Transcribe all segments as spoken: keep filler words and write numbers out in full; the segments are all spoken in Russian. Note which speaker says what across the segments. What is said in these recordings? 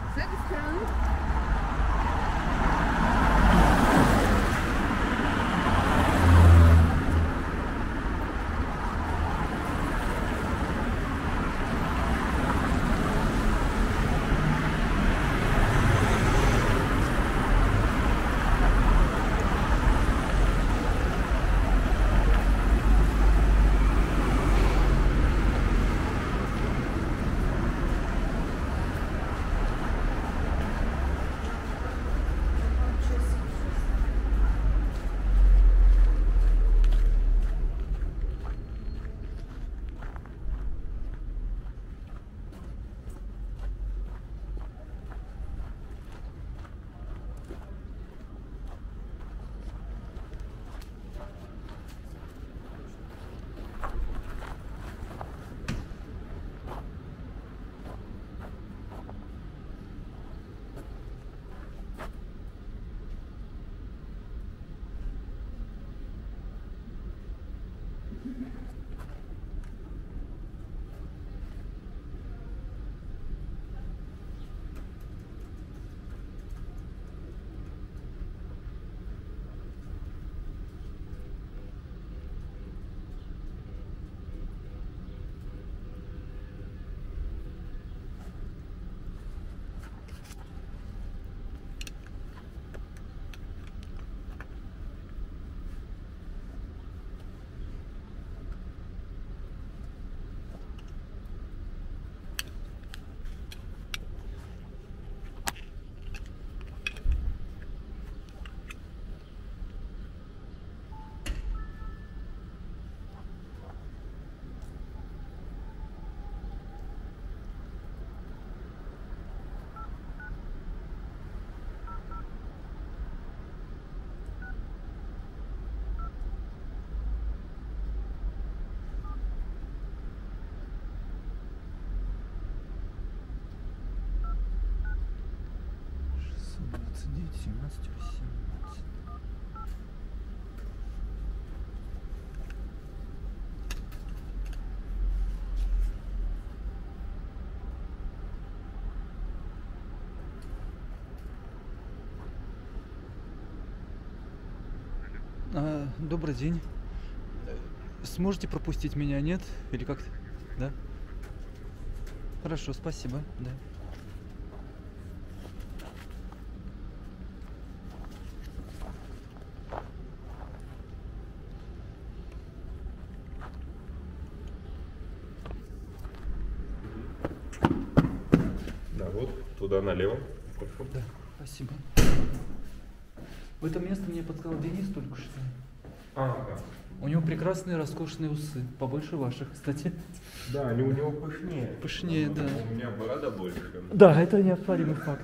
Speaker 1: С этой стороны.
Speaker 2: семнадцать, восемнадцать. А, добрый день. Сможете пропустить меня, нет? Или как-то? Да? Хорошо, спасибо. Да.
Speaker 3: Туда налево.
Speaker 2: Да, спасибо. В это место мне подсказал Денис только что.
Speaker 3: А, да.
Speaker 2: У него прекрасные, роскошные усы. Побольше ваших, кстати.
Speaker 3: Да, они у него пышнее.
Speaker 2: Пышнее, да.
Speaker 3: У меня борода больше.
Speaker 2: Да, это неоспоримый факт.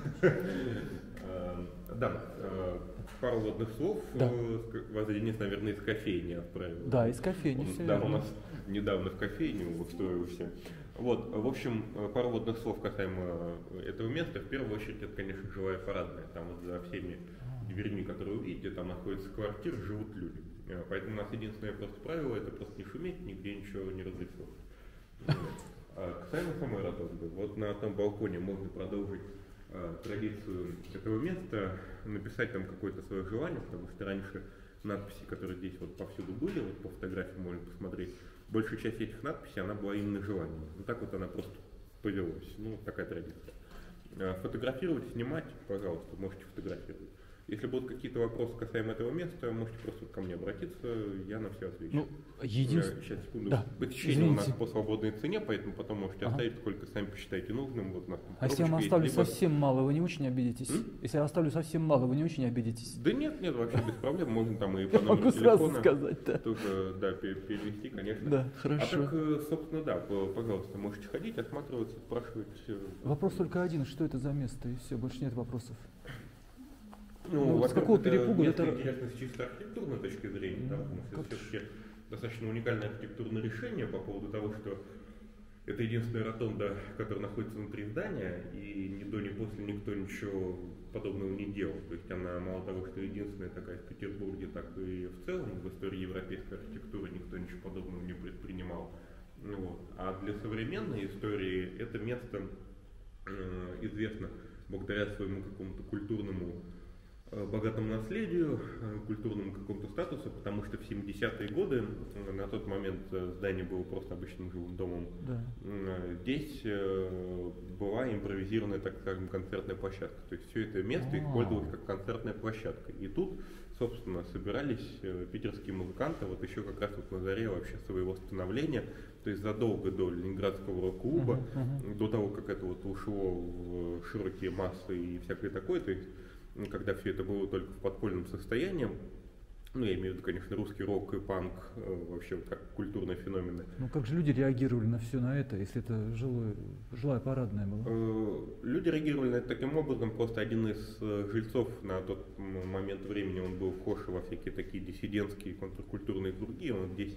Speaker 3: Да, пару водных слов. Вас Денис, наверное, из кофейни отправил.
Speaker 2: Да, из кофейни.
Speaker 3: Да, у нас недавно в кофейню устроился. Вот, в общем, пару водных слов касаемо этого места. В первую очередь, это, конечно, жилая парадная. Там вот за всеми дверьми, которые вы видите, там находятся квартиры, живут люди. Поэтому у нас единственное просто правило — это просто не шуметь, нигде ничего не разрешено. А касаемо самой ротонды, вот на том балконе можно продолжить а, традицию этого места, написать там какое-то свое желание, потому что раньше надписи, которые здесь вот повсюду были, вот по фотографии можно посмотреть, большая часть этих надписей, она была именно желанием. Вот так вот она просто повелась. Ну, такая традиция. Фотографировать, снимать, пожалуйста, можете фотографировать. Если будут какие-то вопросы касаемо этого места, можете просто ко мне обратиться, я на все отвечу.
Speaker 2: Ну, единственное...
Speaker 3: Сейчас, секунду.
Speaker 2: Да.
Speaker 3: Посещение у нас по свободной цене, поэтому потом можете ага. оставить, сколько сами посчитаете нужным. Вот у нас
Speaker 2: а если я вам оставлю
Speaker 3: либо... совсем
Speaker 2: мало, вы не очень обидитесь? М? Если я оставлю совсем мало, вы не очень обидитесь?
Speaker 3: Да нет, нет, вообще без проблем. Можно там и по номеру
Speaker 2: могу
Speaker 3: телефона
Speaker 2: сразу сказать, да.
Speaker 3: тоже да, перевести, конечно.
Speaker 2: Да, хорошо.
Speaker 3: А так, собственно, да, пожалуйста, можете ходить, осматриваться, спрашивать.
Speaker 2: Вопрос только один, что это за место, и все, больше нет вопросов.
Speaker 3: Ну,
Speaker 2: ну, с какого перепугу
Speaker 3: это
Speaker 2: это...
Speaker 3: интересно с чисто архитектурной точки зрения, да, потому что это все-таки достаточно уникальное архитектурное решение по поводу того, что это единственная ротонда, которая находится внутри здания, и ни до, ни после никто ничего подобного не делал. То есть она мало того, что единственная такая в Петербурге, так и в целом в истории европейской архитектуры никто ничего подобного не предпринимал. Вот. А для современной истории это место э, известно благодаря своему какому-то культурному богатому наследию, культурному какому-то статусу, потому что в семидесятые годы, на тот момент здание было просто обычным жилым домом, да. Здесь была импровизированная, так скажем, концертная площадка. То есть все это место А-а-а. использовалось как концертная площадка. И тут, собственно, собирались питерские музыканты, вот еще как раз вот на заре вообще своего становления, то есть задолго до Ленинградского рок-клуба, uh-huh, uh-huh. до того, как это вот ушло в широкие массы и всякое такое, то есть когда все это было только в подпольном состоянии, ну, я имею в виду, конечно, русский рок и панк, э, вообще как культурные феномены.
Speaker 2: Ну, как же люди реагировали на все на это, если это жилое, жилая парадная была?
Speaker 3: Э, люди реагировали на это таким образом, просто один из э, жильцов на тот момент времени, он был вхож во всякие такие диссидентские контркультурные круги, он здесь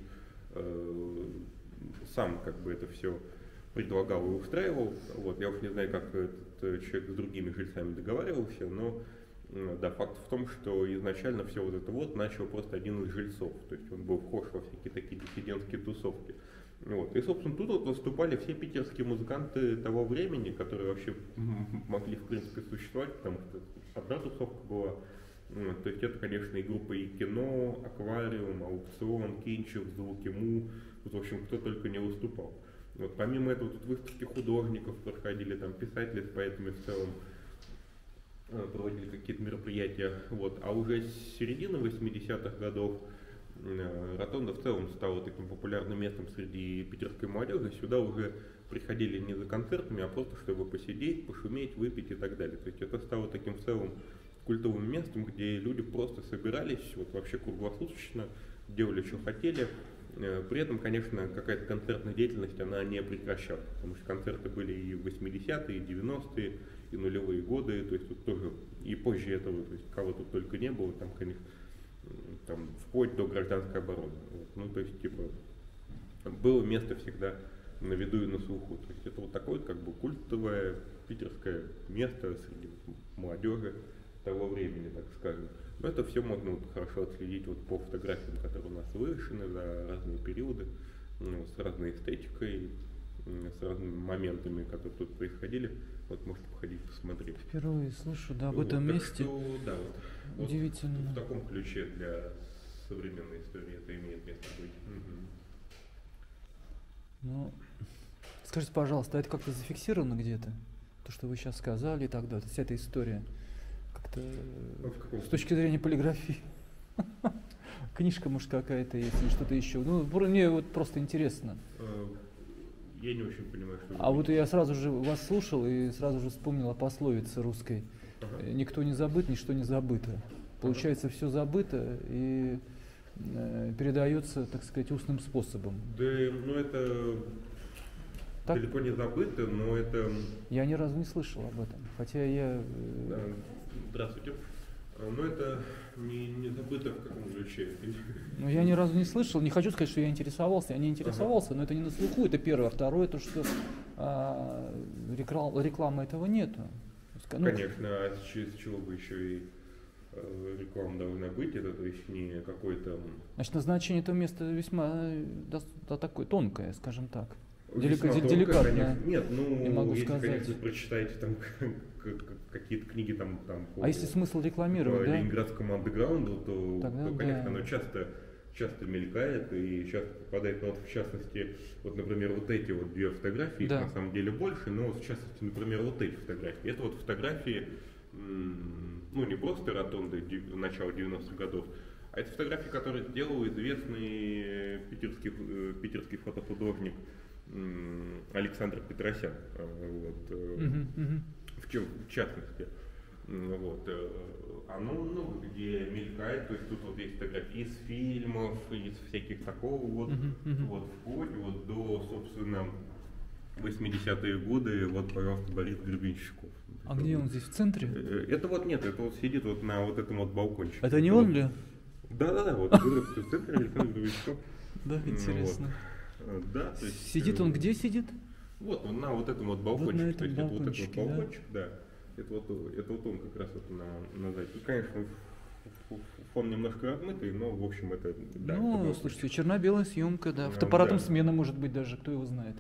Speaker 3: э, сам как бы это все предлагал и устраивал. Вот, я уж не знаю, как этот человек с другими жильцами договаривался, но да, факт в том, что изначально все вот это вот начал просто один из жильцов, то есть он был вхож во всякие такие диссидентские тусовки. Вот. И, собственно, тут вот выступали все питерские музыканты того времени, которые вообще могли, в принципе, существовать, потому что одна тусовка была. То есть это, конечно, и группа и кино, аквариум, аукцион, Кинчев, звуки му, тут, в общем, кто только не выступал. Вот, помимо этого, тут выставки художников проходили, там писатели с поэтами в целом проводили какие-то мероприятия. Вот. А уже с середины восьмидесятых годов Ротонда в целом стала таким популярным местом среди питерской молодежи. Сюда уже приходили не за концертами, а просто чтобы посидеть, пошуметь, выпить и так далее. То есть это стало таким в целом культовым местом, где люди просто собирались вот вообще круглосуточно, делали, что хотели. При этом, конечно, какая-то концертная деятельность, она не прекращалась, потому что концерты были и в восьмидесятые, и девяностые, и нулевые годы, то есть тут тоже и позже этого, то есть кого тут только не было, там, конечно, там, вплоть до гражданской обороны. Вот. Ну, то есть, типа, было место всегда на виду и на слуху. То есть это вот такое, как бы, культовое питерское место среди молодежи того времени, так скажем. Но это все можно вот хорошо отследить вот по фотографиям, которые у нас вывешены за разные периоды, ну, с разной эстетикой, с разными моментами, которые тут происходили. Вот можете походить, посмотреть.
Speaker 2: Впервые слышу, да, об
Speaker 3: вот,
Speaker 2: этом месте.
Speaker 3: Что, да, вот,
Speaker 2: удивительно.
Speaker 3: Вот в таком ключе для современной истории это имеет место быть. Угу.
Speaker 2: Ну, скажите, пожалуйста, а это как-то зафиксировано где-то? То, что вы сейчас сказали и так далее, вся эта история. Как-то ну, с точки зрения полиграфии. Книжка, может, какая-то есть, или что-то еще. Ну, мне вот просто интересно.
Speaker 3: Я не очень понимаю, что...
Speaker 2: А вот я сразу же вас слушал и сразу же вспомнил о пословице русской. Ага. Никто не забыт, ничто не забыто. Получается, ага. все забыто и э, передается, так сказать, устным способом.
Speaker 3: Да, ну это так? Далеко не забыто, но это...
Speaker 2: Я ни разу не слышал об этом, хотя я...
Speaker 3: Да. Здравствуйте. Но это не, не забыто в каком ключе.
Speaker 2: Ну, я ни разу не слышал, не хочу сказать, что я интересовался, я не интересовался, ага. но это не на слуху, это первое. А второе, то, что а, реклам, рекламы этого нету.
Speaker 3: Ну, конечно, а с чего бы еще и э, реклама должна быть, это то есть не какой-то...
Speaker 2: Значит, назначение этого места весьма да, да, такое тонкое, скажем так.
Speaker 3: Делика,
Speaker 2: тонкое,
Speaker 3: деликатное. Конечно. Нет, ну,
Speaker 2: я могу
Speaker 3: если,
Speaker 2: сказать.
Speaker 3: конечно, прочитаете там какие-то книги там, там
Speaker 2: по, а если смысл рекламировать,
Speaker 3: по
Speaker 2: да?
Speaker 3: ленинградскому андеграунду, то,
Speaker 2: Тогда,
Speaker 3: то конечно,
Speaker 2: да.
Speaker 3: оно часто, часто мелькает и часто попадает, ну, вот, в частности, вот, например, вот эти вот две фотографии,
Speaker 2: да.
Speaker 3: их на самом деле больше, но в частности, например, вот эти фотографии. Это вот фотографии, ну, не просто Ротонды начала девяностых годов, а это фотографии, которые сделал известный питерский, питерский фотохудожник Александр Петросян. Вот.
Speaker 2: Uh-huh, uh-huh.
Speaker 3: В, чем, в частности, вот, оно много где мелькает, то есть тут вот есть фотографии из фильмов, из всяких такого вот, uh-huh, uh-huh. вот вплоть вот до, собственно, восьмидесятые годы, вот, пожалуйста, Борис Гребенщиков.
Speaker 2: А это где вот, он здесь, в центре?
Speaker 3: Это вот нет, это вот сидит вот на вот этом вот балкончике.
Speaker 2: Это не
Speaker 3: это
Speaker 2: он
Speaker 3: вот,
Speaker 2: ли?
Speaker 3: Да-да-да, вот в центре Александр Гребенщиков.
Speaker 2: Да, интересно.
Speaker 3: Да, то есть,
Speaker 2: сидит он где сидит?
Speaker 3: Вот он на вот этом вот балкончике,
Speaker 2: вот на этом
Speaker 3: то есть это вот этот вот балкончик,
Speaker 2: да.
Speaker 3: да. Это вот, это вот он как раз вот на, на заднем. И, конечно, фон немножко размытый, но в общем это... Да,
Speaker 2: ну,
Speaker 3: это
Speaker 2: слушайте, черно-белая съемка, да,
Speaker 3: а,
Speaker 2: фотоаппаратом
Speaker 3: да.
Speaker 2: смена может быть даже, кто его знает.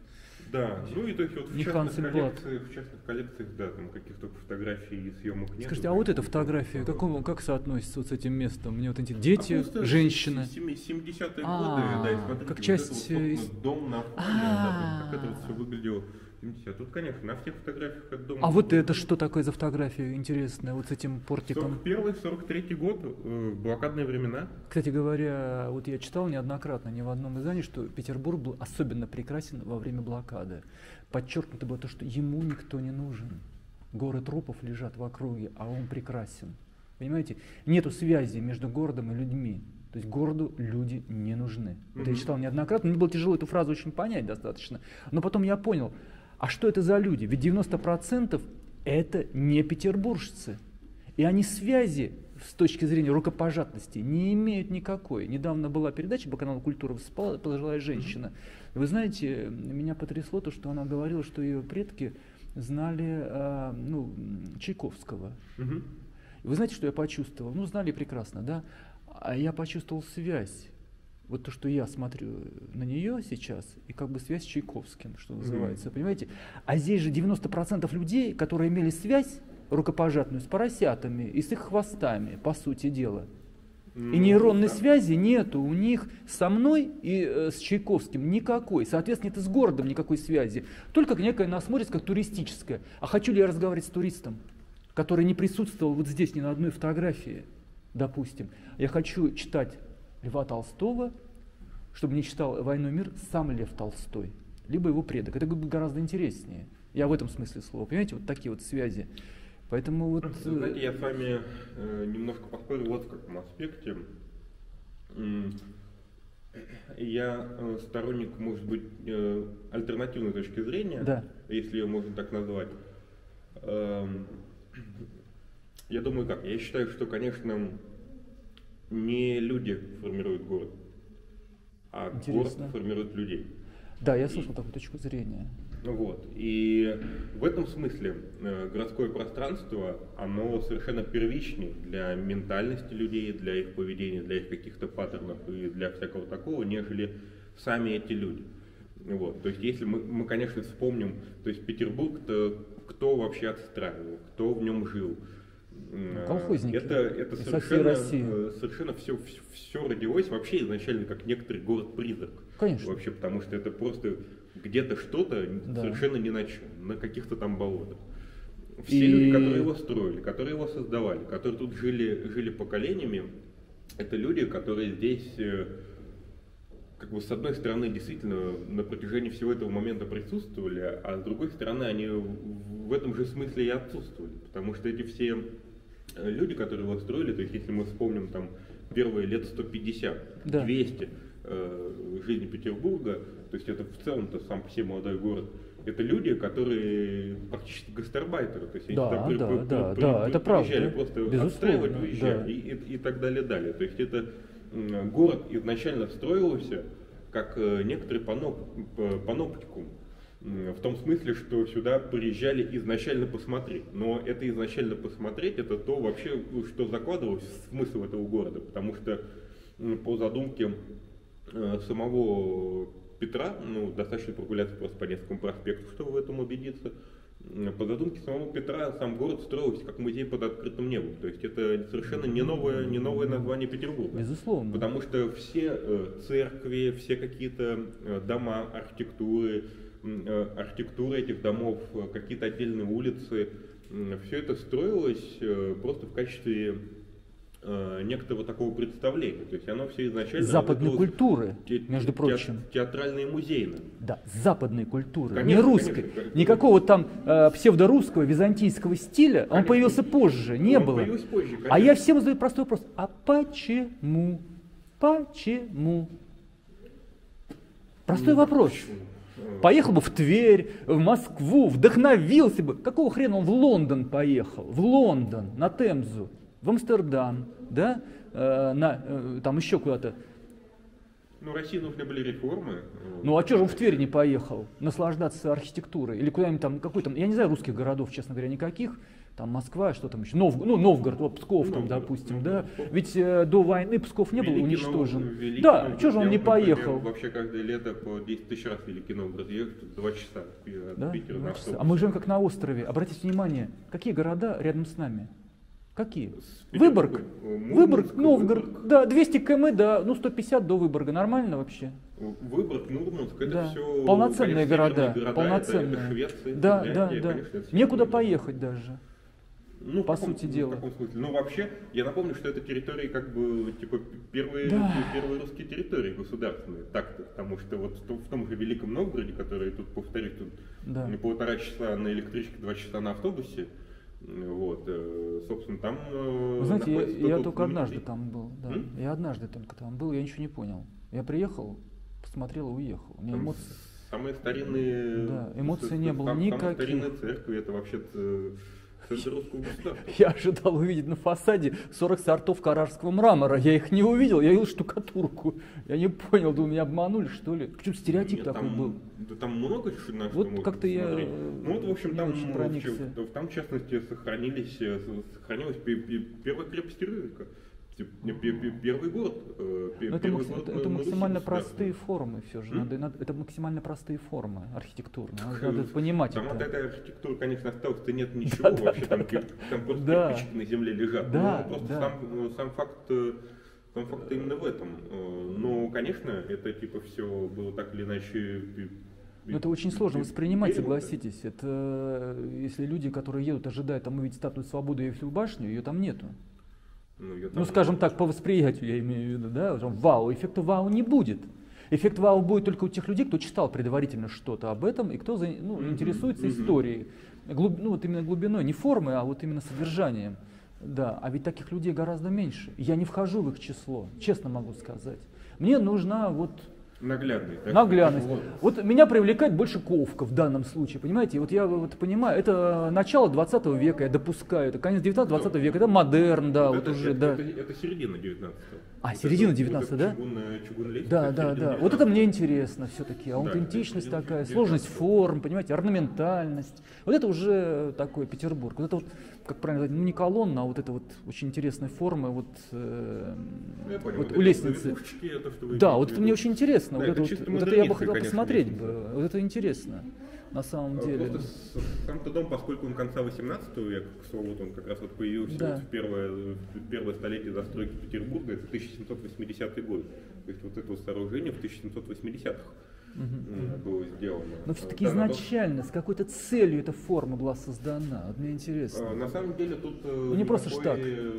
Speaker 3: Да, ну и то есть вот в частных коллекциях, в частных коллекциях, да, там каких-то фотографий и съемок нет.
Speaker 2: Скажите, а вот эта фотография, какому, как соотносится вот с этим местом? Мне вот эти дети, а женщины.
Speaker 3: семидесятые годы, да, и смотрите,
Speaker 2: как часть...
Speaker 3: вот это вот, дом на фоне, да, как это вот все выглядело. Тут, конечно, на всех фотографиях от дома.
Speaker 2: А вот это что такое за фотография интересная, вот с этим портиком?
Speaker 3: сорок первый сорок третий год, э, блокадные времена.
Speaker 2: Кстати говоря, вот я читал неоднократно, ни в одном издании, что Петербург был особенно прекрасен во время блокады. Подчеркнуто было то, что ему никто не нужен. Горы трупов лежат в округе, а он прекрасен. Понимаете? Нету связи между городом и людьми. То есть городу люди не нужны. Mm-hmm. Это я читал неоднократно, мне было тяжело эту фразу очень понять достаточно. Но потом я понял, а что это за люди? Ведь девяносто процентов это не петербуржцы. И они связи с точки зрения рукопожатности не имеют никакой. Недавно была передача по каналу «Культура», выступала пожилая женщина. Вы знаете, меня потрясло то, что она говорила, что ее предки знали э, ну, Чайковского. Mm-hmm. Вы знаете, что я почувствовал? Ну, знали прекрасно, да? А я почувствовал связь. Вот то, что я смотрю на нее сейчас, и как бы связь с Чайковским, что называется, mm-hmm. понимаете? А здесь же девяносто процентов людей, которые имели связь рукопожатную с поросятами и с их хвостами, по сути дела. Mm-hmm. И нейронной mm-hmm. связи нету у них со мной и э, с Чайковским никакой. Соответственно, это с городом никакой связи. Только некая насмотренность, как туристическая. А хочу ли я разговаривать с туристом, который не присутствовал вот здесь ни на одной фотографии, допустим. Я хочу читать Льва Толстого, чтобы не читал «Войну и мир» сам Лев Толстой, либо его предок. Это будет гораздо интереснее. Я в этом смысле слова. Понимаете, вот такие вот связи. Поэтому вот...
Speaker 3: Знаете, я с вами э, немножко поспорю вот в каком аспекте. Я э, сторонник, может быть, э, альтернативной точки зрения,
Speaker 2: да.
Speaker 3: если ее можно так назвать. Э, я думаю как, я считаю, что, конечно, не люди формируют город, а
Speaker 2: Интересно.
Speaker 3: город формирует людей.
Speaker 2: Да, я слышал и, такую точку зрения.
Speaker 3: Вот. И в этом смысле э, городское пространство, оно совершенно первичнее для ментальности людей, для их поведения, для их каких-то паттернов и для всякого такого, нежели сами эти люди. Вот. То есть если мы, мы, конечно, вспомним, то есть Петербург, то кто вообще отстраивал, кто в нем жил.
Speaker 2: Колхозники.
Speaker 3: Это, это совершенно, совершенно все, все, все родилось вообще изначально как некоторый город-призрак.
Speaker 2: Конечно.
Speaker 3: Вообще, потому что это просто где-то что-то да. совершенно ни на чем, на каких-то там болотах. Все и... люди, которые его строили, которые его создавали, которые тут жили, жили поколениями, это люди, которые здесь, как бы с одной стороны, действительно на протяжении всего этого момента присутствовали, а с другой стороны, они в этом же смысле и отсутствовали. Потому что эти все люди, которые его строили, то есть если мы вспомним там первые лет сто пятьдесят, да. двести э, жизни Петербурга, то есть это в целом-то сам по себе молодой город, это люди, которые практически гастарбайтеры, то есть они
Speaker 2: да,
Speaker 3: туда при,
Speaker 2: да,
Speaker 3: при,
Speaker 2: да,
Speaker 3: при,
Speaker 2: да,
Speaker 3: при,
Speaker 2: это
Speaker 3: приезжали
Speaker 2: правда.
Speaker 3: просто
Speaker 2: Безусловно,
Speaker 3: отстраивать, уезжать
Speaker 2: да.
Speaker 3: и, и, и так далее, далее. То есть это э, город изначально строился как э, некоторый паноп, паноптикум. В том смысле, что сюда приезжали изначально посмотреть. Но это изначально посмотреть, это то вообще, что закладывалось в смысл этого города. Потому что по задумке самого Петра, ну, достаточно прогуляться просто по Невскому проспекту, чтобы в этом убедиться. По задумке самого Петра сам город строился как музей под открытым небом. То есть это совершенно не новое, не новое название Петербурга.
Speaker 2: Безусловно. Потому
Speaker 3: что все церкви, все какие-то дома, архитектуры, архитектура этих домов, какие-то отдельные улицы, все это строилось просто в качестве некоторого такого представления. То есть оно все изначально...
Speaker 2: Западной культуры, те, между прочим.
Speaker 3: Театральной и музейной.
Speaker 2: Да, западной культуры,
Speaker 3: конечно,
Speaker 2: не русской.
Speaker 3: Конечно.
Speaker 2: Никакого там э, псевдорусского, византийского стиля, конечно. Он появился позже, не
Speaker 3: он
Speaker 2: было.
Speaker 3: Позже,
Speaker 2: а я всем задаю простой вопрос, а почему? Почему? Простой ну, вопрос. Почему? Поехал бы в Тверь, в Москву, вдохновился бы. Какого хрена он в Лондон поехал? В Лондон, на Темзу, в Амстердам, да, э, на, э, там еще куда-то.
Speaker 3: Ну, России нужны были реформы.
Speaker 2: Ну, а что же он в Тверь не поехал? Наслаждаться архитектурой? Или куда-нибудь там, какой там, я не знаю русских городов, честно говоря, никаких. Там Москва, что там еще? Нов, ну, Новгород, вот Псков ну, там, допустим, ну, да. Ну, Ведь э, до войны Псков не был уничтожен.
Speaker 3: Великий
Speaker 2: да,
Speaker 3: Новгород,
Speaker 2: что же он не поехал?
Speaker 3: Например, вообще каждое лето по десять тысяч раз Великий Новгород ехать, два часа от
Speaker 2: да?
Speaker 3: Питера на автобус.
Speaker 2: А мы живем как на острове. Обратите внимание, какие города рядом с нами? Какие? Выборг, Выборг, Новгород, Выборг. Да, двести километров, да, ну сто пятьдесят до Выборга, нормально вообще?
Speaker 3: Выборг, Мурманск, это
Speaker 2: да.
Speaker 3: все
Speaker 2: полноценные
Speaker 3: конечно,
Speaker 2: города,
Speaker 3: города,
Speaker 2: полноценные.
Speaker 3: Это, это Швеция,
Speaker 2: да,
Speaker 3: Финляндия,
Speaker 2: да, да.
Speaker 3: Конечно,
Speaker 2: Некуда поехать даже.
Speaker 3: Ну,
Speaker 2: по
Speaker 3: каком,
Speaker 2: сути дела.
Speaker 3: В каком смысле? Ну, вообще, я напомню, что это территории, как бы, типа, первые,
Speaker 2: да.
Speaker 3: первые русские территории государственные. Так-то, потому что вот в том, в том же Великом Новгороде, который тут, повторюсь, тут
Speaker 2: да.
Speaker 3: полтора часа на электричке, два часа на автобусе, вот, собственно, там...
Speaker 2: Вы знаете, я, я только однажды там был, да. М? Я однажды только там был, я ничего не понял. Я приехал, посмотрел и уехал. У меня
Speaker 3: там
Speaker 2: эмоции...
Speaker 3: Самые старинные...
Speaker 2: Да, эмоций не было
Speaker 3: там,
Speaker 2: никаких.
Speaker 3: Самые старинные церкви, это вообще-то...
Speaker 2: Я ожидал увидеть на фасаде сорок сортов карарского мрамора. Я их не увидел, я видел штукатурку. Я не понял, думаю, меня обманули, что ли? Почему стереотип
Speaker 3: Нет,
Speaker 2: такой
Speaker 3: там,
Speaker 2: был?
Speaker 3: Да там много чего на
Speaker 2: вот
Speaker 3: что
Speaker 2: как-то я
Speaker 3: Ну вот, в общем, там,
Speaker 2: в,
Speaker 3: там, в частности, сохранились, сохранилась первая крепость Рюрика. Первый город.
Speaker 2: Первый это,
Speaker 3: город
Speaker 2: это, это максимально простые формы все же. Надо, надо, это максимально простые формы архитектурные. Надо, надо понимать
Speaker 3: там
Speaker 2: это.
Speaker 3: Там от этой архитектуры, конечно, осталось-то нет ничего. Да, вообще да, там, да, там просто да. кирпичики на земле лежат.
Speaker 2: Да,
Speaker 3: ну, просто
Speaker 2: да.
Speaker 3: сам, сам факт... Сам факт именно в этом. Но, конечно, это типа все было так или иначе...
Speaker 2: Но это очень сложно воспринимать, согласитесь. Это если люди, которые едут, ожидают там увидеть статую свободы и Эйфелеву башню, ее там нету. Ну, там... ну, скажем так, по восприятию я имею в виду, да, вау, эффекта вау не будет. Эффект вау будет только у тех людей, кто читал предварительно что-то об этом и кто ну, интересуется mm-hmm. историей. Глуб, ну, вот именно глубиной, не формой, а вот именно содержанием. Да, а ведь таких людей гораздо меньше. Я не вхожу в их число, честно могу сказать. Мне нужна вот...
Speaker 3: Наглядность.
Speaker 2: Наглядность. Вот. вот меня привлекает больше Ковка в данном случае, понимаете? Вот я вот понимаю, это начало двадцатого века, я допускаю, это конец девятнадцатого-двадцатого века, это модерн, да, вот,
Speaker 3: вот это,
Speaker 2: уже,
Speaker 3: это,
Speaker 2: да.
Speaker 3: Это, это середина девятнадцатого.
Speaker 2: А,
Speaker 3: вот
Speaker 2: середина девятнадцатого, да?
Speaker 3: Чугунная, чугунная
Speaker 2: да, да, да. Вот это мне интересно все-таки. Аутентичность да, такая, сложность форм, понимаете, орнаментальность. Вот это уже такой Петербург. Вот это вот, как правильно сказать, ну не колонна, а вот это вот очень интересная форма вот, э,
Speaker 3: понял,
Speaker 2: вот
Speaker 3: вот
Speaker 2: у лестницы.
Speaker 3: Это,
Speaker 2: да, вот это мне очень интересно.
Speaker 3: Да,
Speaker 2: вот это,
Speaker 3: это,
Speaker 2: вот, вот это я бы хотел
Speaker 3: конечно,
Speaker 2: посмотреть бы. Вот это интересно. На самом деле.
Speaker 3: Сам-то дом, поскольку он конца восемнадцатого века, к слову, он как раз вот появился да. вот в, первое, в первое столетие застройки Петербурга, это тысяча семьсот восьмидесятый год. То есть вот это вот сооружение в тысяча семьсот восьмидесятых угу. было сделано.
Speaker 2: Но все-таки да, изначально, то... с какой-то целью эта форма была создана. Вот мне интересно.
Speaker 3: А, на самом деле тут
Speaker 2: ну, не просто так.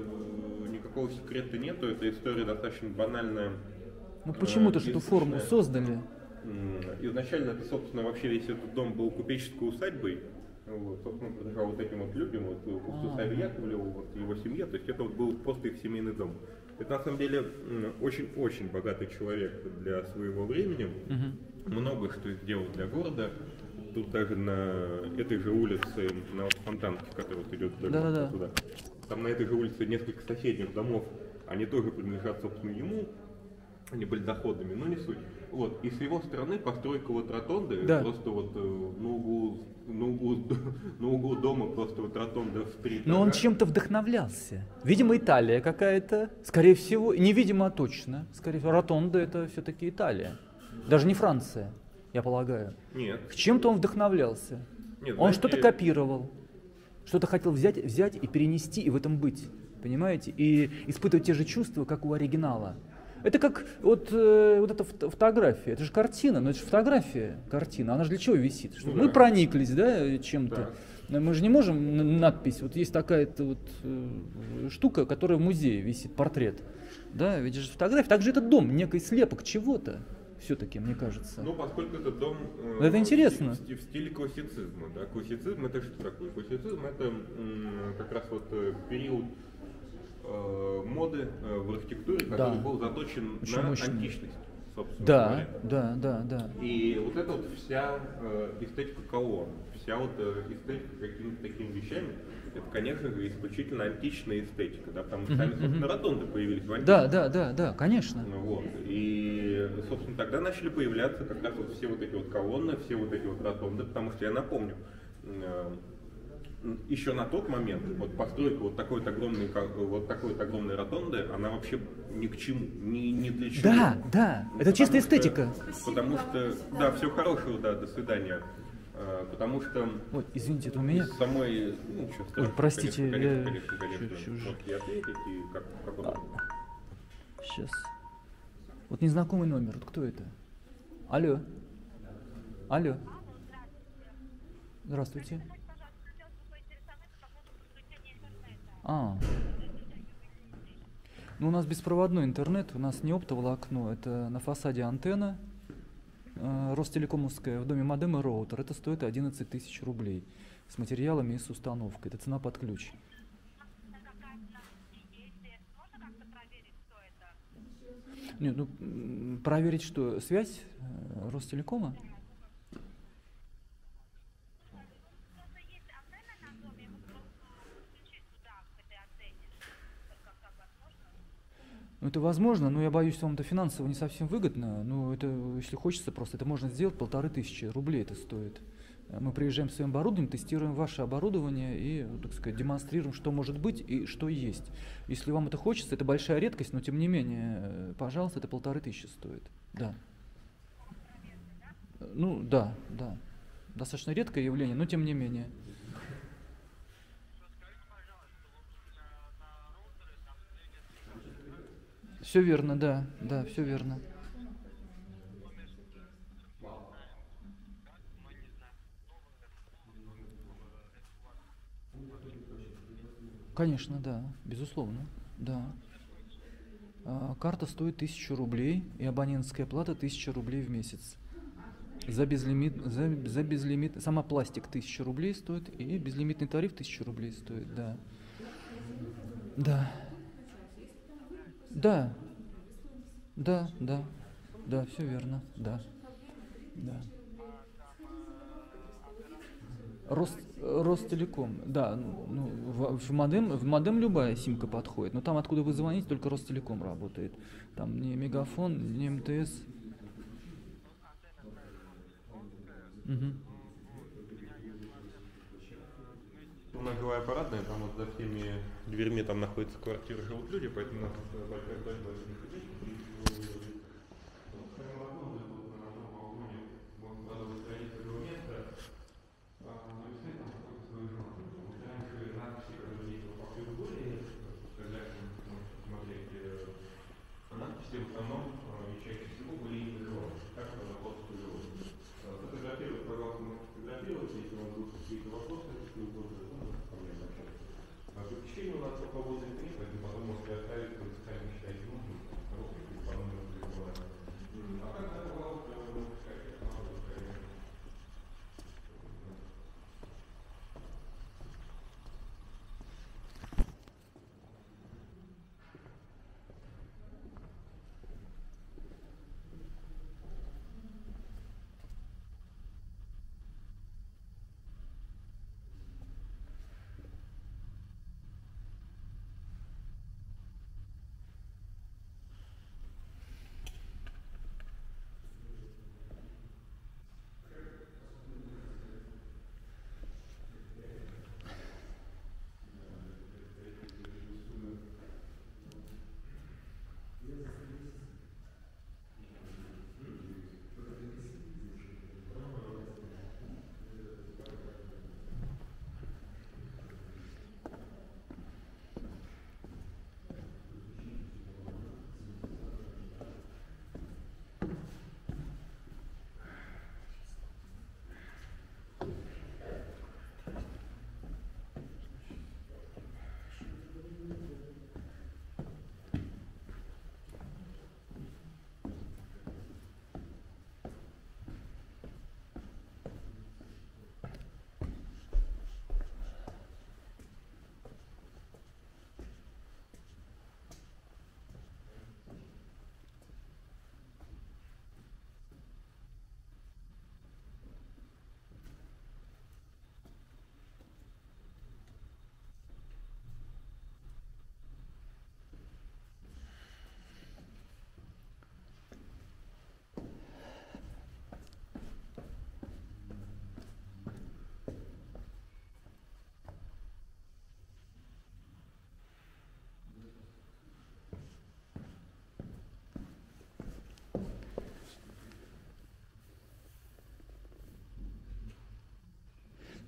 Speaker 3: никакого секрета нету, эта история достаточно банальная.
Speaker 2: Ну почему-то же эту форму создали.
Speaker 3: Изначально это, собственно, вообще весь этот дом был купеческой усадьбой. Вот, собственно, принадлежал вот этим вот людям, вот купцу Савве Яковлеву, вот его семье, то есть это вот был просто их семейный дом. Это на самом деле очень-очень богатый человек для своего времени, uh-huh. много что сделал для города. Тут даже на этой же улице, на вот Фонтанке, которая вот идет
Speaker 2: да,
Speaker 3: туда, там на этой же улице несколько соседних домов, они тоже принадлежат, собственно, ему. Они были доходными, но не суть. Вот. И с его стороны постройка вот ротонды, да. просто вот на углу, на, углу, на углу дома просто вот ротонда в три этажа.
Speaker 2: Но он чем-то вдохновлялся. Видимо, Италия какая-то, скорее всего, невидимо, а точно. Скорее всего, ротонда это все-таки Италия. Даже не Франция, я полагаю.
Speaker 3: Нет.
Speaker 2: Чем-то он вдохновлялся.
Speaker 3: Нет,
Speaker 2: он
Speaker 3: знаете,
Speaker 2: что-то копировал, что-то хотел взять, взять и перенести, и в этом быть. Понимаете? И испытывать те же чувства, как у оригинала. Это как вот, э, вот эта фотография, это же картина, но это же фотография, картина, она же для чего висит? Чтобы ну, мы да. прониклись, да, чем-то. Да. Мы же не можем надпись, вот есть такая-то вот э, штука, которая в музее висит, портрет. Да, ведь же фотография, также этот дом, некий слепок чего-то, все-таки, мне кажется.
Speaker 3: Ну, поскольку этот дом
Speaker 2: э, это интересно.
Speaker 3: В, в стиле классицизма, да, классицизм это что такое? Классицизм это м, как раз вот период моды в архитектуре, который да. был заточен Очень на мощный. античность. собственно
Speaker 2: да,
Speaker 3: говоря.
Speaker 2: Да, да, да.
Speaker 3: И вот это вот вся э, эстетика колонн, вся вот э, эстетика какими-то такими вещами, это, конечно же, исключительно античная эстетика, да, потому что сами, собственно, ротонды появились в античности.
Speaker 2: Да, да, да, да, конечно.
Speaker 3: Вот. И, собственно, тогда начали появляться как раз вот все вот эти вот колонны, все вот эти вот ротонды, потому что я напомню, э, еще на тот момент вот постройка вот такой-то огромной, вот такой-то огромной ротонды, она вообще ни к чему, ни, ни для чего.
Speaker 2: Да, да, это
Speaker 3: потому
Speaker 2: чистая
Speaker 3: что,
Speaker 2: эстетика.
Speaker 3: Потому что, да, всего хорошего, да, до свидания. Потому что
Speaker 2: Ой, извините, это у меня.
Speaker 3: Самой, ну, ничего страшного,
Speaker 2: Ой, простите,
Speaker 3: конечно,
Speaker 2: я...
Speaker 3: конечно, конечно, конечно.
Speaker 2: Чуть-чуть.
Speaker 3: Вот и ответить, и как, как он...
Speaker 2: Сейчас. Вот незнакомый номер, вот кто это? Алло. Алло. Здравствуйте. А. Ну, у нас беспроводной интернет, у нас не оптоволокно, это на фасаде антенна э, Ростелекомовская в доме модем и роутер. Это стоит одиннадцать тысяч рублей с материалами и с установкой. Это цена под ключ. Нет, ну, проверить что? Связь э, Ростелекома? Ну, это возможно, но я боюсь, что вам это финансово не совсем выгодно. Ну, это, если хочется просто, это можно сделать, полторы тысячи рублей это стоит. Мы приезжаем с своим оборудованием, тестируем ваше оборудование и, так сказать, демонстрируем, что может быть и что есть. Если вам это хочется, это большая редкость, но тем не менее, пожалуйста, это полторы тысячи стоит. Да. Ну, да, да. Достаточно редкое явление, но тем не менее. Все верно, да, да, все верно. Конечно, да, безусловно, да. А, карта стоит тысячу рублей, и абонентская плата тысяча рублей в месяц. За безлимит, за, за безлимит, сама пластик тысяча рублей стоит, и безлимитный тариф тысяча рублей стоит, да. Да. Да. Да, да, да, все верно, да. Да. Рост, Ростелеком, да, ну, в, в, модем, в модем любая симка подходит, но там, откуда вы звоните, только Ростелеком работает. Там не Мегафон, не МТС. Угу.
Speaker 3: У нас жилая парадная, там вот за всеми дверьми там находятся квартиры, живут люди, поэтому у нас большая большая у нас свободный клип, поэтому потом можете оставить, как сами считаете нужным, по номеру телефона.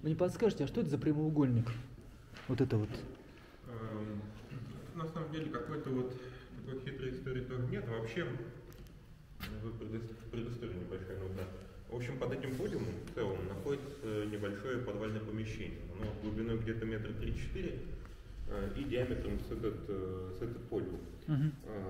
Speaker 2: Вы не подскажете, а что это за прямоугольник? Вот это вот.
Speaker 3: На самом деле какой-то вот такой хитрой истории тоже нет. Вообще, предыстория небольшая нужна. В общем, под этим подиумом в целом находится небольшое подвальное помещение. Оно глубиной где-то метр три-четыре и диаметром с этот, с этот подиум. Uh-huh.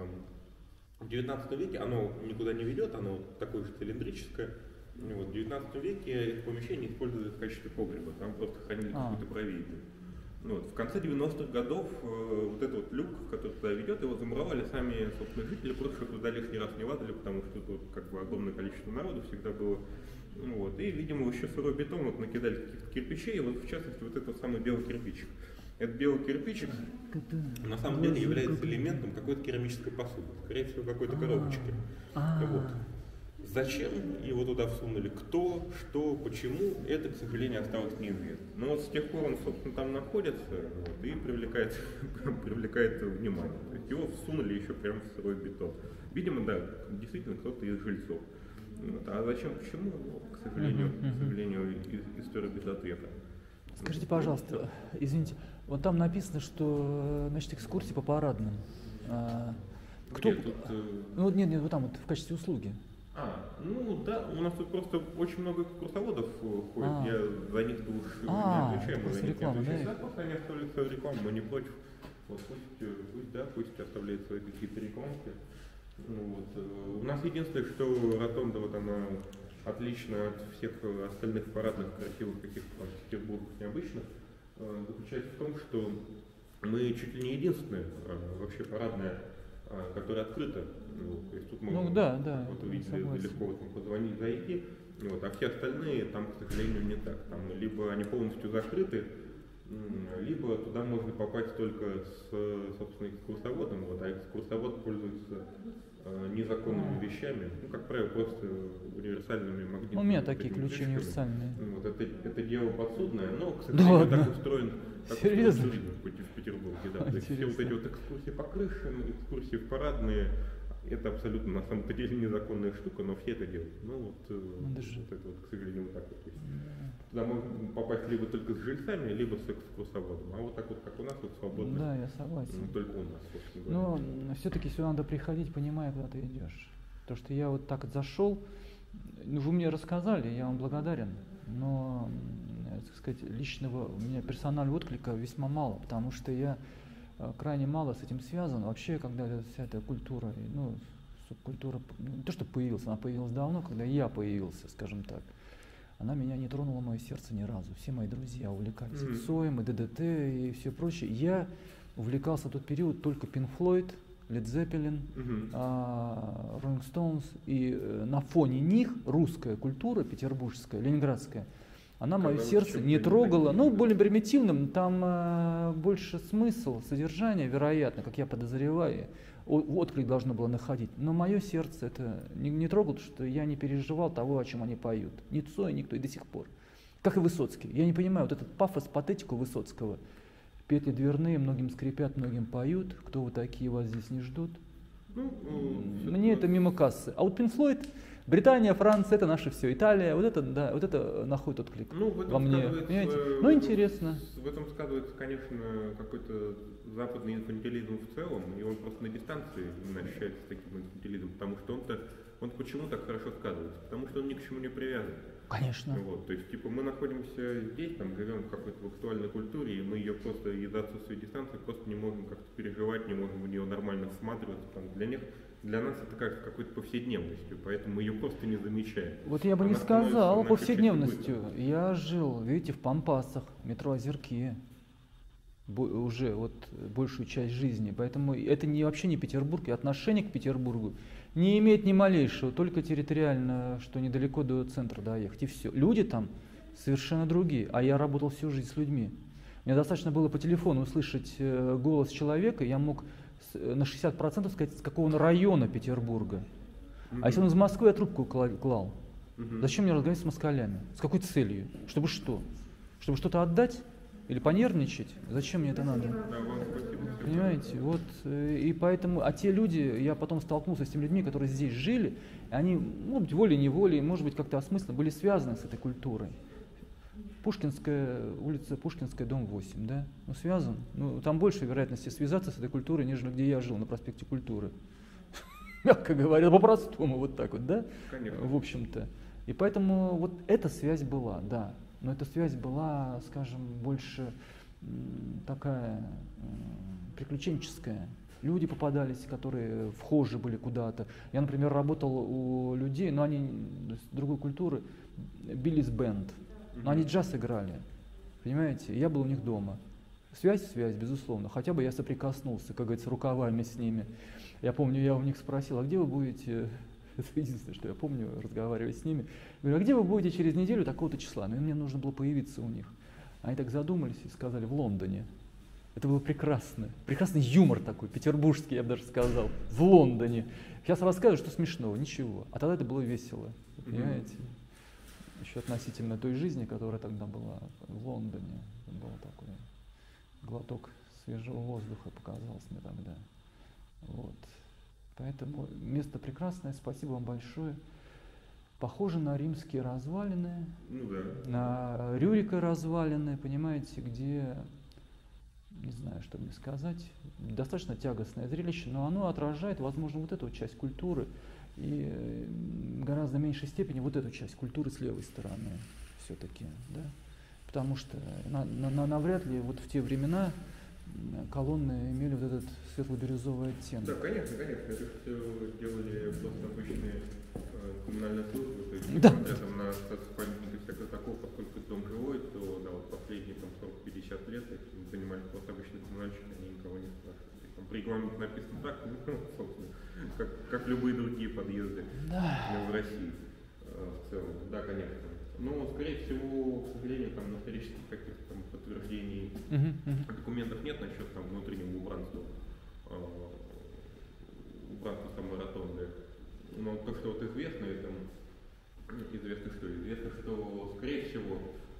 Speaker 3: В девятнадцатом веке оно никуда не ведет, оно такое же цилиндрическое. Вот, в девятнадцатом веке это помещение использовали в качестве погреба, там просто хранили uh-huh. какую-то провизию. Вот. В конце девяностых годов э, вот этот вот люк, который туда ведет, его замуровали сами собственные жители, просто чтобы туда лишний раз не лазали, потому что тут как бы огромное количество народу всегда было. Вот. И, видимо, еще сырой бетон вот накидали каких-то кирпичей, и вот в частности вот этот самый белый кирпичик. Этот белый кирпичик на самом деле является элементом какой-то керамической посуды, скорее всего какой-то коробочки. Вот. Зачем его туда всунули, кто, что, почему, это, к сожалению, осталось неизвестно. Но вот с тех пор он, собственно, там находится вот, и привлекает, привлекает внимание. То есть его всунули еще прямо в сырой бетон. Видимо, да, действительно кто-то из жильцов. Вот. А зачем, почему, ну, к сожалению, к сожалению, история без ответа.
Speaker 2: Скажите, пожалуйста, извините, вот там написано, что, значит, экскурсии по парадным. А, кто?
Speaker 3: Где, тут,
Speaker 2: ну, нет, нет, вот там вот в качестве услуги.
Speaker 3: А, ну да, у нас тут просто очень много курсоводов ходит,
Speaker 2: а.
Speaker 3: я за них уж
Speaker 2: а,
Speaker 3: не отвечаю, мы за них
Speaker 2: реклама,
Speaker 3: не отвечаем.
Speaker 2: да?
Speaker 3: Да, просто они оставляют свою рекламу, мы не против. Вот пусть, пусть, да, пусть оставляют свои какие-то рекламки. Вот. У нас единственное, что Ротонда, вот она отлично от всех остальных парадных, красивых каких-то там Петербургов необычных, заключается в том, что мы чуть ли не единственная вообще парадная, которая открыта. Вот, то есть тут можно
Speaker 2: ну, да, да,
Speaker 3: вот, увидеть, легко вот, позвонить, зайти. Вот, а все остальные там, к сожалению, не так. Там либо они полностью закрыты, либо туда можно попасть только с, собственно, экскурсоводом, вот, а экскурсовод пользуется э, незаконными вещами, ну, как правило, просто универсальными магнитными.
Speaker 2: У меня такие ключи
Speaker 3: крышками.
Speaker 2: Универсальные.
Speaker 3: Вот, это, это дело подсудное, но, к сожалению,
Speaker 2: да,
Speaker 3: так устроен, так
Speaker 2: серьезно?
Speaker 3: устроен туризм в Петербурге. Да. То есть все вот эти вот экскурсии по крышам, экскурсии в парадные, это абсолютно на самом деле незаконная штука, но все это делают. Ну вот, ну, вот это вот, к сожалению, вот так вот есть. Туда можно попасть либо только с жильцами, либо с экскурсоводом. А вот так вот, как у нас, вот свободно.
Speaker 2: Да, я согласен.
Speaker 3: Ну, только у нас, собственно говоря.
Speaker 2: Но все-таки сюда надо приходить, понимая, куда ты идешь. Потому что я вот так вот зашел, ну, вы мне рассказали, я вам благодарен, но, так сказать, личного у меня персонального отклика весьма мало, потому что я крайне мало с этим связан. Вообще, когда вся эта культура, ну, субкультура, не то, что появилась, она появилась давно, когда я появился, скажем так, она меня не тронула, мое сердце ни разу. Все мои друзья увлекались mm-hmm. и Цоем, и ДДТ, и все прочее. Я увлекался в тот период только Pink Floyd, Led Zeppelin, mm-hmm. uh, Rolling Stones, и uh, на фоне них русская культура, петербургская, ленинградская, она мое сердце не трогала, ну, более примитивным, там э, больше смысл, содержание, вероятно, как я подозреваю, отклик должно было находить. Но мое сердце это не, не трогало, потому что я не переживал того, о чем они поют. Ни Цой, никто и до сих пор. Как и Высоцкий. Я не понимаю, вот этот пафос, патетику Высоцкого. Петли дверные, многим скрипят, многим поют. Кто вы такие, вас здесь не ждут? Ну, мне это мимо кассы. А вот Pink Floyd, Британия, Франция, это наше все. Италия, вот это, да, вот это находит отклик
Speaker 3: ну, в этом
Speaker 2: во мне. Ну, интересно.
Speaker 3: В этом сказывается, конечно, какой-то западный инфантилизм в целом, и он просто на дистанции именно ощущается таким инфантилизмом, потому что он-то, он почему так хорошо сказывается? Потому что он ни к чему не привязан.
Speaker 2: Конечно.
Speaker 3: Вот, то есть, типа, мы находимся здесь, там, живем в какой-то актуальной культуре, и мы ее просто из-за отсутствия дистанции просто не можем как-то переживать, не можем в нее нормально всматриваться. Там, для них, для нас это кажется какой-то повседневностью, поэтому мы ее просто не замечаем.
Speaker 2: Вот я бы
Speaker 3: Она
Speaker 2: не сказал повседневностью.
Speaker 3: быта.
Speaker 2: Я жил, видите, в Пампасах, метро Озерки, уже вот большую часть жизни, поэтому это не, вообще не Петербург, и отношение к Петербургу не имеет ни малейшего, только территориально, что недалеко до центра доехать, и все. Люди там совершенно другие, а я работал всю жизнь с людьми. Мне достаточно было по телефону услышать голос человека, я мог на шестьдесят процентов сказать, с какого он района Петербурга. Mm-hmm. А если он из Москвы, я трубку клал. Mm-hmm. Зачем мне разговаривать с москалями? С какой целью? Чтобы что? Чтобы что-то отдать? Или понервничать? Зачем мне это надо? Понимаете? Вот, и поэтому, а те люди, я потом столкнулся с теми людьми, которые здесь жили, и они, может быть, волей-неволей, может быть, как-то осмысленно были связаны с этой культурой. Пушкинская улица, Пушкинская, дом восемь, да? Ну, связан. Ну, там больше вероятности связаться с этой культурой, нежели где я жил, на проспекте Культуры. Мягко говоря, по-простому, вот так вот, да?
Speaker 3: Конечно.
Speaker 2: В общем-то. И поэтому вот эта связь была, да. Но эта связь была, скажем, больше такая приключенческая. Люди попадались, которые вхожи были куда-то. Я, например, работал у людей, но они с другой культуры, Биллис бенд. Но они джаз играли, понимаете? Я был у них дома. Связь, связь, безусловно. Хотя бы я соприкоснулся, как говорится, рукавами с ними. Я помню, я у них спросил, а где вы будете, это единственное, что я помню, разговаривать с ними. Говорю, а где вы будете через неделю такого-то числа? Ну и мне нужно было появиться у них. Они так задумались и сказали, в Лондоне. Это было прекрасно. Прекрасный юмор такой, петербургский, я бы даже сказал. В Лондоне. Сейчас рассказываю, что смешного, ничего. А тогда это было весело, понимаете? Еще относительно той жизни, которая тогда была в Лондоне. Был такой глоток свежего воздуха, показалось мне тогда. Вот. Поэтому место прекрасное, спасибо вам большое. Похоже на римские развалины,
Speaker 3: ну, да.
Speaker 2: на Рюрика развалины, понимаете, где, не знаю, что мне сказать, достаточно тягостное зрелище, но оно отражает, возможно, вот эту часть культуры и в гораздо меньшей степени вот эту часть культуры с левой стороны все-таки, да, потому что на, на, навряд ли вот в те времена колонны имели вот этот светло-бирюзовый оттенок.
Speaker 3: Да, конечно, конечно, это все делали просто обычные э, коммунальные службы, то есть
Speaker 2: да.
Speaker 3: Там на памятниках всякого такого, поскольку дом жилой, то да, вот последние там сорок-пятьдесят лет этим занимались просто обычные коммунальщики, они никого не спрашивали. Там при регламенте написано так, ну, собственно, как, как любые другие подъезды
Speaker 2: да.
Speaker 3: в России э, в целом. Да, конечно. Но, скорее всего, к сожалению, там исторических каких-то там подтверждений uh-huh, uh-huh. документов нет насчет там внутреннего убранства, э, убранства самой ротонды. Но то, что вот известно, это известно что? Известно, что, скорее всего,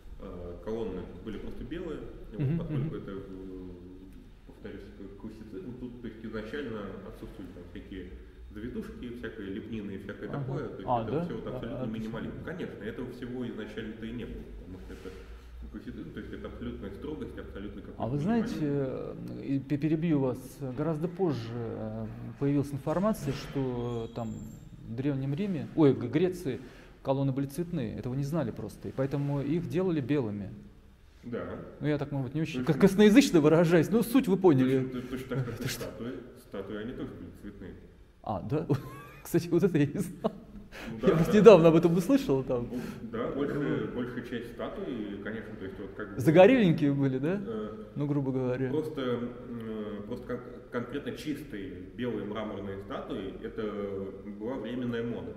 Speaker 3: э, колонны были просто белые, uh-huh, вот, поскольку uh-huh. это, повторюсь, классицизм, тут то есть, изначально отсутствуют там всякие завитушки, всякая лепнина и всякое ага. такое, то есть а, это да? все вот абсолютно а, минимализм. Конечно, этого всего изначально-то и не было, потому что это классицизм, то есть это абсолютная строгость, абсолютно какой-то.
Speaker 2: А вы знаете, перебью вас, гораздо позже появилась информация, что там в Древнем Риме, ой, в Греции колонны были цветные, этого не знали просто, и поэтому их делали белыми.
Speaker 3: Да.
Speaker 2: Ну я так, может быть, не очень как косноязычно выражаюсь, но суть вы поняли.
Speaker 3: Точно, точно так, как и статуи, статуи, они тоже были цветные.
Speaker 2: А, да? Кстати, вот это я не знал.
Speaker 3: Ну, да,
Speaker 2: я просто
Speaker 3: да.
Speaker 2: недавно об этом услышал. Там.
Speaker 3: Да, больше, большая часть статуи, конечно, то есть вот как бы...
Speaker 2: Загоревенькие были, да?
Speaker 3: Э,
Speaker 2: ну, грубо говоря.
Speaker 3: Просто, э, просто как, конкретно чистые белые мраморные статуи, это была временная мода.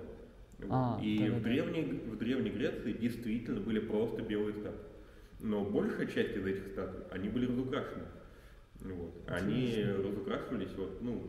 Speaker 2: А,
Speaker 3: и
Speaker 2: да,
Speaker 3: в,
Speaker 2: да.
Speaker 3: древней, в Древней Греции действительно были просто белые статуи. Но большая часть из этих статуй, они были разукрашены. Вот. Они разукрашивались, вот, ну,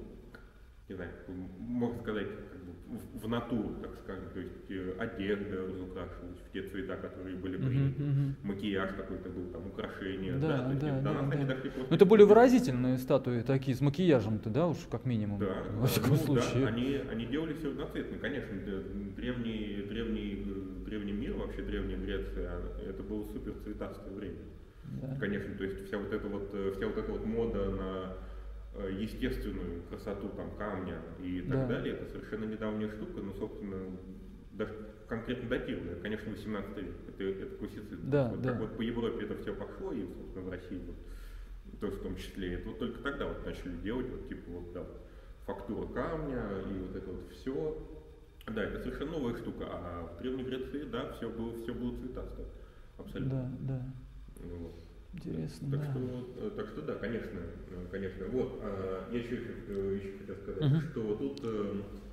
Speaker 3: не знаю, можно сказать, как бы в, в натуру, так скажем, то есть э, одежда разукрашивалась в те цвета, которые были приняты, uh-huh, uh-huh. макияж какой-то был, там, украшения,
Speaker 2: да,
Speaker 3: да, то есть
Speaker 2: да,
Speaker 3: до
Speaker 2: да,
Speaker 3: нас
Speaker 2: да.
Speaker 3: они дошли просто...
Speaker 2: Ну, это более выразительные статуи, такие, с макияжем-то, да, уж как минимум,
Speaker 3: да,
Speaker 2: во всяком
Speaker 3: ну,
Speaker 2: случае.
Speaker 3: Да, они, они делали все одноцветно, конечно, древний, древний, древний мир, вообще древняя Греция, это было супер цветастое время. Да. Конечно, то есть вся вот эта вот, вся вот эта вот мода на естественную красоту там камня и так да. далее, это совершенно недавняя штука, но, собственно, даже конкретно датированная, конечно, восемнадцатый век, это, это классицизм.
Speaker 2: Да,
Speaker 3: вот
Speaker 2: да.
Speaker 3: как вот по Европе это все пошло, и, собственно, в России вот, тоже в том числе, это вот только тогда вот начали делать, вот, типа, вот, да, фактура камня и вот это вот все. Да, это совершенно новая штука, а в Древней Греции, да, все было, все было цветасто, абсолютно.
Speaker 2: Да, да.
Speaker 3: Вот.
Speaker 2: Интересно,
Speaker 3: так,
Speaker 2: да.
Speaker 3: что, так что да, конечно, конечно. Вот, а, я еще, еще, еще хотел сказать,
Speaker 2: uh-huh.
Speaker 3: что тут э,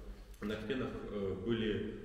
Speaker 3: на стенах э, были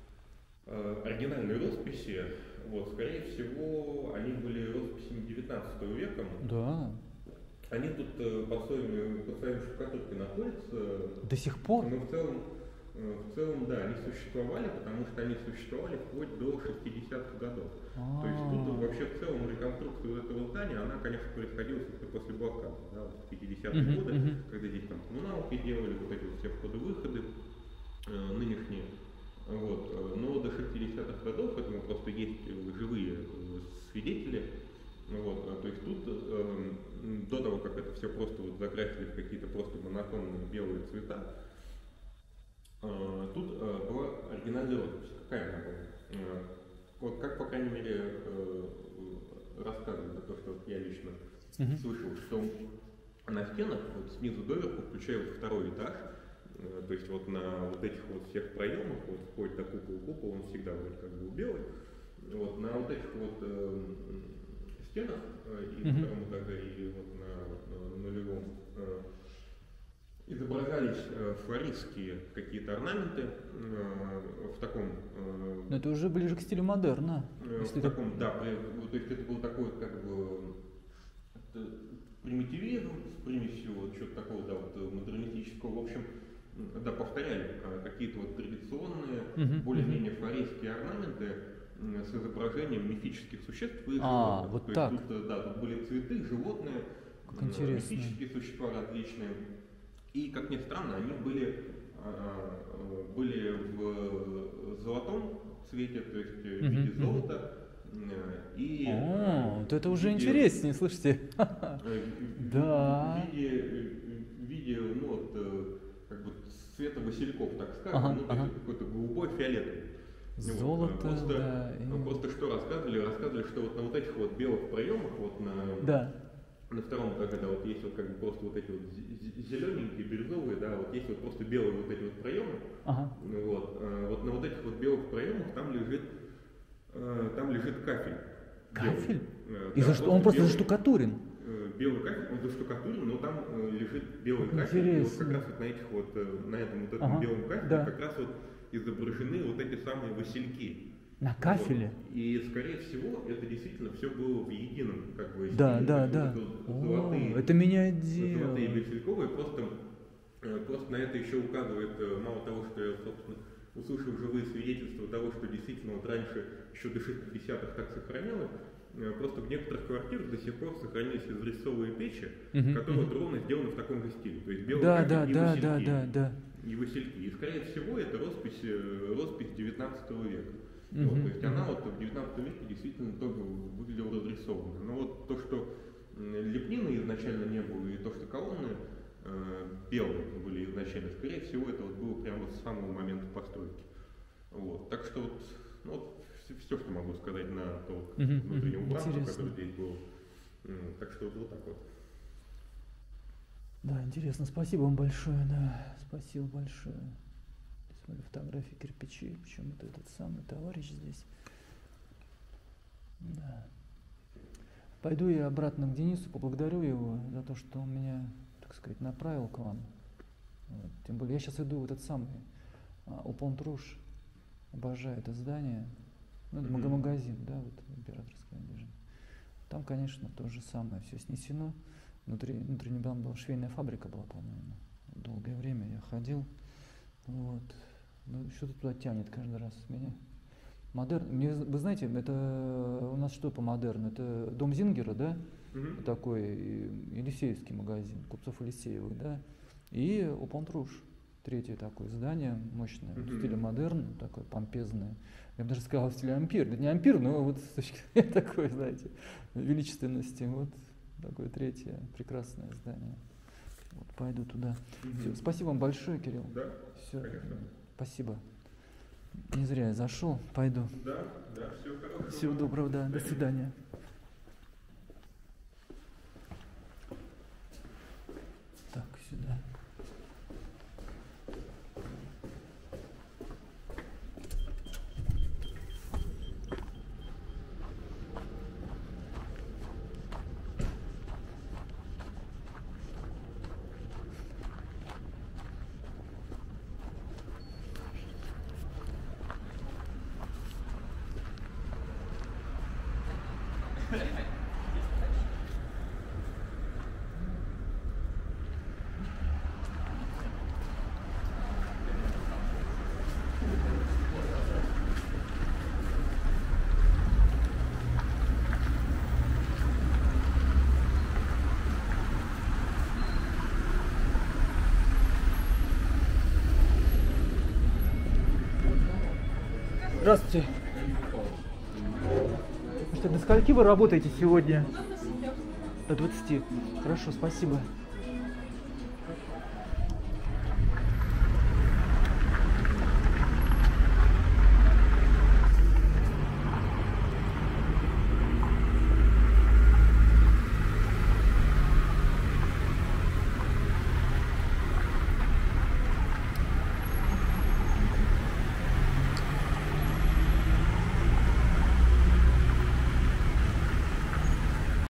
Speaker 3: э, оригинальные росписи, вот, скорее всего, они были росписями девятнадцатого века.
Speaker 2: Да.
Speaker 3: Они тут э, по своей, по своей штукатурке находятся.
Speaker 2: До сих пор?
Speaker 3: Но в целом, в целом, да, они существовали, потому что они существовали вплоть до шестидесятых годов. А-а-а. То есть тут вообще в целом реконструкция этого здания, она, конечно, происходила после блокады, да, вот в пятидесятые uh-huh, годы, uh-huh. когда здесь там коммуналки делали, вот эти вот все входы-выходы э, нынешние. Вот. Но до шестидесятых годов, этому просто есть живые свидетели. Вот, то есть тут э, до того, как это все просто вот закрасили в какие-то просто монотонные белые цвета, э, тут э, была оригинальная роспись. Какая она была? Э, вот как, по крайней мере, э, рассказывают, то, что я лично mm-hmm. слышал, что на стенах вот снизу доверху, включая вот второй этаж, э, то есть вот на вот этих вот всех проемах, вот вплоть до купола, купол, он всегда вот как бы белый, вот на вот этих вот э, стенах э, и mm-hmm. на втором этаже, и вот на, на нулевом э, изображались э, флористские какие-то орнаменты э, в таком... Э,
Speaker 2: Но это уже ближе к стилю модерна.
Speaker 3: Э, в таком, это... да, при, то есть это был такой как бы примитивизм с примесью вот чего-то такого, да, вот модернистического, в общем, да, повторяли э, какие-то вот традиционные, mm-hmm. более-менее флористские орнаменты с изображением мифических существ и
Speaker 2: а,
Speaker 3: животных.
Speaker 2: Вот
Speaker 3: то
Speaker 2: так.
Speaker 3: Есть тут, да, тут были цветы, животные,
Speaker 2: как интересно.
Speaker 3: Мифические существа различные. И, как ни странно, они были, были в золотом цвете, то есть в виде uh-huh, золота. Uh-huh. И
Speaker 2: О, вот это уже виде, интереснее, слышите? Да.
Speaker 3: В виде, в виде ну, вот, как бы цвета васильков, так скажем,
Speaker 2: ага,
Speaker 3: ну, то
Speaker 2: ага.
Speaker 3: есть какой-то голубой, фиолетовый.
Speaker 2: Золото,
Speaker 3: вот, просто,
Speaker 2: да.
Speaker 3: Просто что рассказывали? Рассказывали, что вот на вот этих вот белых проемах, вот на,
Speaker 2: да.
Speaker 3: на втором этаже, да, вот есть вот как бы просто вот эти вот зелененькие, бирюзовые, да, вот есть вот просто белые вот эти вот проемы.
Speaker 2: Ага.
Speaker 3: Вот, а, вот на вот этих вот белых проемах там лежит, а, там лежит кафель.
Speaker 2: Кафель?
Speaker 3: Белый.
Speaker 2: И
Speaker 3: Да,
Speaker 2: за что? Он просто
Speaker 3: белый,
Speaker 2: заштукатурен?
Speaker 3: Белый кафель, он заштукатурен, но там лежит белый
Speaker 2: как
Speaker 3: кафель. И вот
Speaker 2: интересно.
Speaker 3: как раз вот на этих вот, на этом вот этом
Speaker 2: ага.
Speaker 3: белом кафеле
Speaker 2: да.
Speaker 3: как раз вот изображены вот эти самые васильки.
Speaker 2: На кафеле?
Speaker 3: Вот. И, скорее всего, это действительно все было в едином, как бы,
Speaker 2: да,
Speaker 3: стиле.
Speaker 2: да, да.
Speaker 3: Золотые,
Speaker 2: О, это меняет дело.
Speaker 3: Золотые васильковые, просто, просто на это еще указывает, мало того, что я, собственно, услышал живые свидетельства того, что действительно вот раньше, еще до шестидесятых так сохранялось, просто в некоторых квартирах до сих пор сохранились изрезцовые печи, uh-huh, которые uh-huh. ровно сделаны в таком же стиле. То есть белый
Speaker 2: да,
Speaker 3: кафель
Speaker 2: да,
Speaker 3: и
Speaker 2: да,
Speaker 3: васильки.
Speaker 2: Да, да, да.
Speaker 3: И васильки. И, скорее всего, это роспись, роспись девятнадцатого века.
Speaker 2: Uh-huh.
Speaker 3: Вот, то есть она вот в девятнадцатом веке действительно тоже выглядела разрисованно. Но вот то, что лепнины изначально не было, и то, что колонны э, белые были изначально, скорее всего, это вот было прямо с самого момента постройки. Вот. Так что вот, ну, вот все, все, что могу сказать на то uh-huh. внутреннем убранстве, которое здесь было. Так что вот, вот так вот.
Speaker 2: Да, интересно. Спасибо вам большое. Да, спасибо большое. Смотрю, фотографии кирпичей, почему-то этот самый товарищ здесь. Да. Пойду я обратно к Денису, поблагодарю его за то, что он меня, так сказать, направил к вам. Вот. Тем более я сейчас иду в этот самый Упонтруш, обожаю это здание. Ну, это mm-hmm. магазин, да, вот императорское движение. Там, конечно, то же самое, все снесено. Внутри, внутри там была швейная фабрика была, по-моему. Долгое время я ходил. Вот. Ну, что-то туда тянет каждый раз меня. Модерн. Мне, вы знаете, это у нас что по модерну? Это дом Зингера, да? Mm-hmm. Такой елисеевский магазин, купцов Елисеевых, да? И Упонтруш, третье такое здание, мощное, mm-hmm. в стиле модерн, такое помпезное. Я бы даже сказал, в стиле ампир. Да не ампир, но вот с точки зрения такой, знаете, величественности. Вот такое третье прекрасное здание. Вот, пойду туда. Mm-hmm. Все, спасибо вам большое, Кирилл.
Speaker 3: Да,
Speaker 2: все.
Speaker 3: конечно.
Speaker 2: Спасибо. Не зря я зашел. Пойду.
Speaker 3: Да, да, всего хорошего.
Speaker 2: Всего доброго, да. До свидания. Так, сюда. Здравствуйте. Может, До скольки вы работаете сегодня? До двадцати. Хорошо, спасибо.